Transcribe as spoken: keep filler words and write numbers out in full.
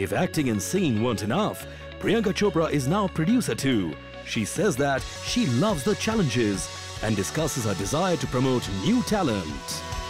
If acting and singing weren't enough, Priyanka Chopra is now a producer too. She says that she loves the challenges and discusses her desire to promote new talent.